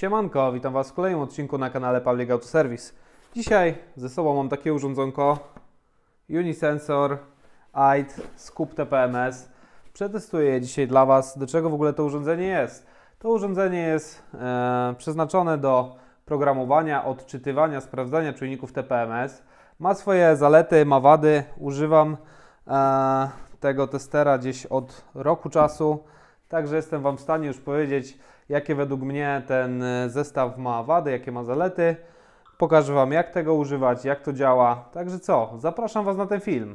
Siemanko, witam Was w kolejnym odcinku na kanale Public Auto Service. Dzisiaj ze sobą mam takie urządzonko Unisensor AID Scoop TPMS. Przetestuję je dzisiaj dla Was. Do czego w ogóle to urządzenie jest? To urządzenie jest przeznaczone do programowania, odczytywania, sprawdzania czujników TPMS. Ma swoje zalety, ma wady. Używam tego testera gdzieś od roku czasu. Także jestem Wam w stanie już powiedzieć, jakie według mnie ten zestaw ma wady, jakie ma zalety. Pokażę Wam, jak tego używać, jak to działa. Także co, zapraszam Was na ten film.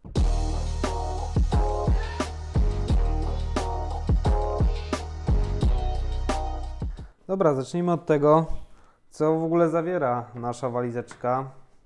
Dobra, zacznijmy od tego, co w ogóle zawiera nasza walizeczka.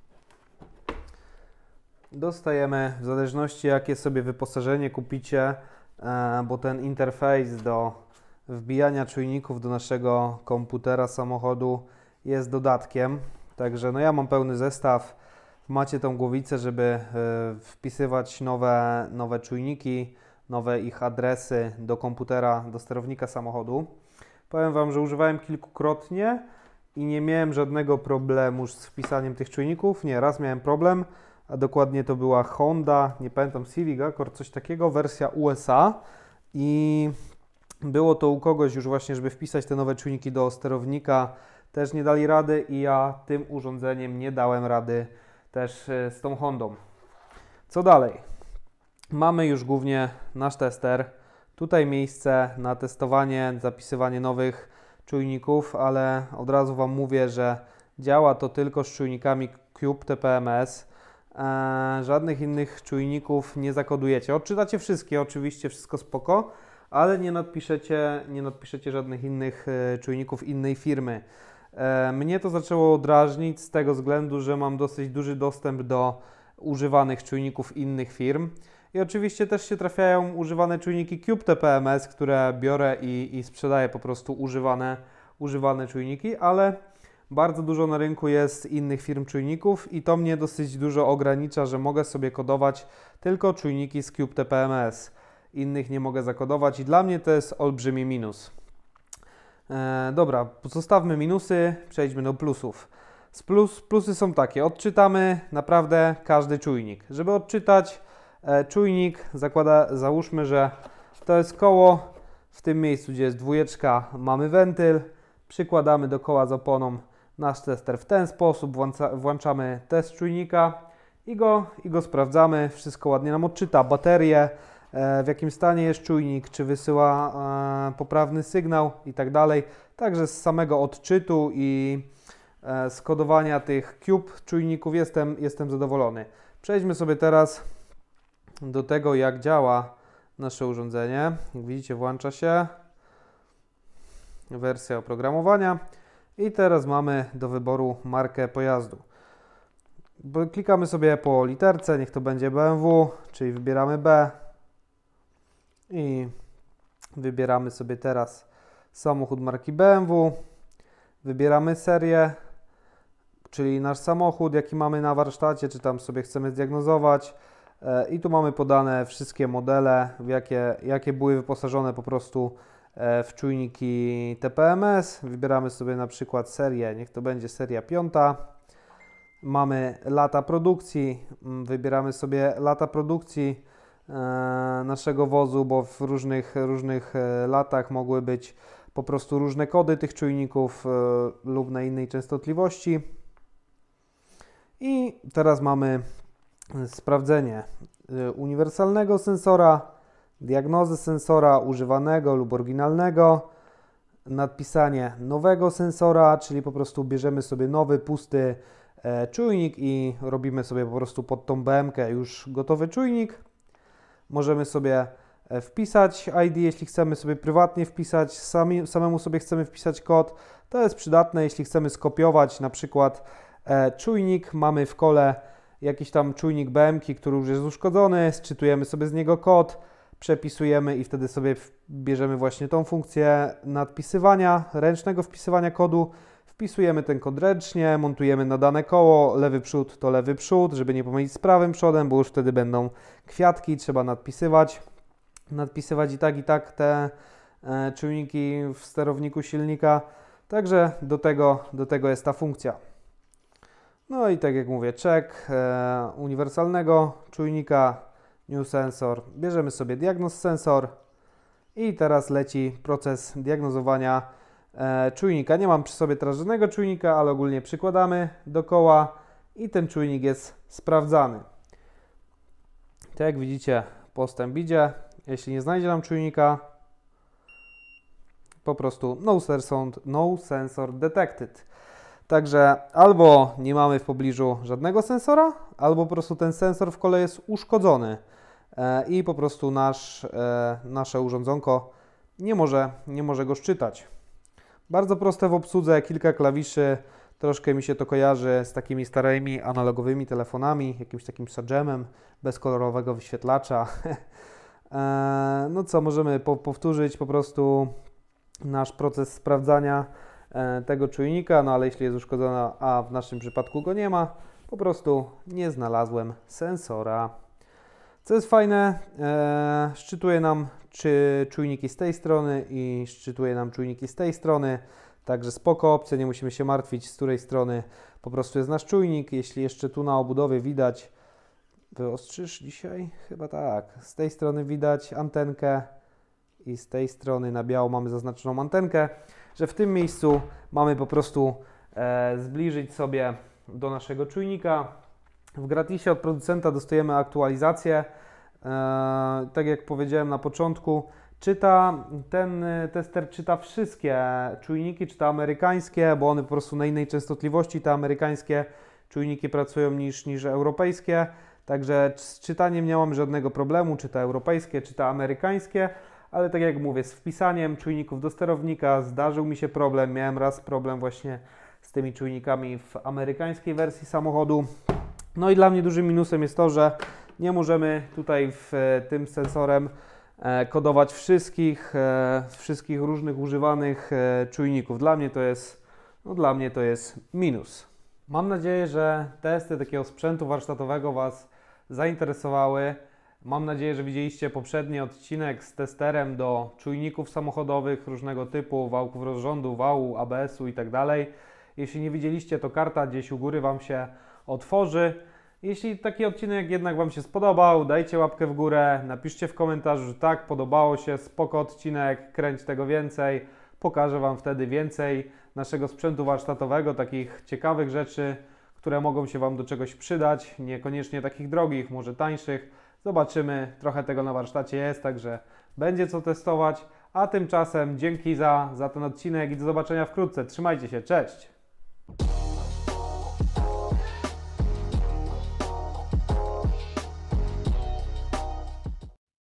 Dostajemy, w zależności jakie sobie wyposażenie kupicie, bo ten interfejs do wbijania czujników do naszego komputera, samochodu jest dodatkiem. Także no ja mam pełny zestaw. Macie tą głowicę, żeby wpisywać nowe czujniki, nowe ich adresy do komputera, do sterownika samochodu. Powiem Wam, że używałem kilkukrotnie i nie miałem żadnego problemu z wpisaniem tych czujników. Nie, raz miałem problem, a dokładnie to była Honda, nie pamiętam, Civic Accord, coś takiego, wersja USA i było to u kogoś już właśnie, żeby wpisać te nowe czujniki do sterownika, też nie dali rady i ja tym urządzeniem nie dałem rady też z tą Hondą. Co dalej? Mamy już głównie nasz tester. Tutaj miejsce na testowanie, zapisywanie nowych czujników, ale od razu Wam mówię, że działa to tylko z czujnikami Cube TPMS. Żadnych innych czujników nie zakodujecie. Odczytacie wszystkie, oczywiście wszystko spoko, ale nie nadpiszecie żadnych innych czujników innej firmy. Mnie to zaczęło drażnić z tego względu, że mam dosyć duży dostęp do używanych czujników innych firm. I oczywiście też się trafiają używane czujniki Cube TPMS, które biorę i sprzedaję po prostu używane czujniki, ale bardzo dużo na rynku jest innych firm czujników i to mnie dosyć dużo ogranicza, że mogę sobie kodować tylko czujniki z Cube TPMS. Innych nie mogę zakodować i dla mnie to jest olbrzymi minus. Dobra, zostawmy minusy, przejdźmy do plusów. Plusy są takie, odczytamy naprawdę każdy czujnik. Żeby odczytać czujnik, załóżmy, że to jest koło, w tym miejscu, gdzie jest dwójeczka, mamy wentyl, przykładamy do koła z oponą nasz tester w ten sposób, włączamy test czujnika i go sprawdzamy, wszystko ładnie nam odczyta, baterię, w jakim stanie jest czujnik, czy wysyła poprawny sygnał i tak dalej. Także z samego odczytu i skodowania tych Cube czujników jestem zadowolony. Przejdźmy sobie teraz do tego, jak działa nasze urządzenie. Jak widzicie, włącza się wersja oprogramowania i teraz mamy do wyboru markę pojazdu. Klikamy sobie po literce, niech to będzie BMW, czyli wybieramy B i wybieramy sobie teraz samochód marki BMW, wybieramy serię, czyli nasz samochód, jaki mamy na warsztacie, czy tam sobie chcemy zdiagnozować i tu mamy podane wszystkie modele, jakie były wyposażone po prostu w czujniki TPMS. Wybieramy sobie na przykład serię, niech to będzie seria 5. Mamy lata produkcji, wybieramy sobie lata produkcji naszego wozu, bo w różnych latach mogły być po prostu różne kody tych czujników lub na innej częstotliwości. I teraz mamy sprawdzenie uniwersalnego sensora, diagnozy sensora używanego lub oryginalnego, nadpisanie nowego sensora, czyli po prostu bierzemy sobie nowy, pusty czujnik i robimy sobie po prostu pod tą BM-kę już gotowy czujnik. Możemy sobie wpisać ID, jeśli chcemy sobie prywatnie wpisać, samemu sobie chcemy wpisać kod. To jest przydatne, jeśli chcemy skopiować na przykład czujnik, mamy w kole jakiś tam czujnik BM-ki, który już jest uszkodzony, sczytujemy sobie z niego kod, przepisujemy i wtedy sobie bierzemy właśnie tą funkcję nadpisywania, ręcznego wpisywania kodu, wpisujemy ten kod ręcznie, montujemy na dane koło, lewy przód to lewy przód, żeby nie pomylić z prawym przodem, bo już wtedy będą kwiatki, trzeba nadpisywać i tak te czujniki w sterowniku silnika. Także do tego jest ta funkcja. No i tak jak mówię, check uniwersalnego czujnika New Sensor. Bierzemy sobie Diagnose Sensor i teraz leci proces diagnozowania czujnika. Nie mam przy sobie teraz żadnego czujnika, ale ogólnie przykładamy do koła i ten czujnik jest sprawdzany. Tak jak widzicie, postęp idzie. Jeśli nie znajdzie nam czujnika, po prostu no sensor detected. Także albo nie mamy w pobliżu żadnego sensora, albo po prostu ten sensor w kole jest uszkodzony i po prostu nasze urządzonko nie może go szczytać. Bardzo proste w obsłudze, kilka klawiszy, troszkę mi się to kojarzy z takimi starymi analogowymi telefonami, jakimś takim Sagemem bez kolorowego wyświetlacza. No co, możemy powtórzyć po prostu nasz proces sprawdzania tego czujnika, no ale jeśli jest uszkodzona, a w naszym przypadku go nie ma, po prostu nie znalazłem sensora. Co jest fajne, szczytuje nam czujniki z tej strony i szczytuje nam czujniki z tej strony, także spoko opcja, nie musimy się martwić, z której strony po prostu jest nasz czujnik. Jeśli jeszcze tu na obudowie widać, wyostrzysz dzisiaj? Chyba tak. Z tej strony widać antenkę i z tej strony na biało mamy zaznaczoną antenkę, że w tym miejscu mamy po prostu zbliżyć sobie do naszego czujnika. W gratisie od producenta dostajemy aktualizację. Tak jak powiedziałem na początku, ten tester czyta wszystkie czujniki, czyta amerykańskie, bo one po prostu na innej częstotliwości, te amerykańskie czujniki pracują niż europejskie. Także z czytaniem nie mamy żadnego problemu, czyta europejskie, czyta amerykańskie, ale tak jak mówię, z wpisaniem czujników do sterownika zdarzył mi się problem. Miałem raz problem właśnie z tymi czujnikami w amerykańskiej wersji samochodu. No i dla mnie dużym minusem jest to, że nie możemy tutaj tym sensorem kodować wszystkich różnych używanych czujników. Dla mnie to jest minus. Mam nadzieję, że testy takiego sprzętu warsztatowego Was zainteresowały. Mam nadzieję, że widzieliście poprzedni odcinek z testerem do czujników samochodowych różnego typu, wałków rozrządu, wału, ABS-u itd. Jeśli nie widzieliście, to karta gdzieś u góry Wam się otworzy. Jeśli taki odcinek jednak Wam się spodobał, dajcie łapkę w górę, napiszcie w komentarzu, że tak, podobało się, spoko odcinek, kręć tego więcej. Pokażę Wam wtedy więcej naszego sprzętu warsztatowego, takich ciekawych rzeczy, które mogą się Wam do czegoś przydać, niekoniecznie takich drogich, może tańszych. Zobaczymy, trochę tego na warsztacie jest, także będzie co testować. A tymczasem dzięki za ten odcinek i do zobaczenia wkrótce. Trzymajcie się, cześć!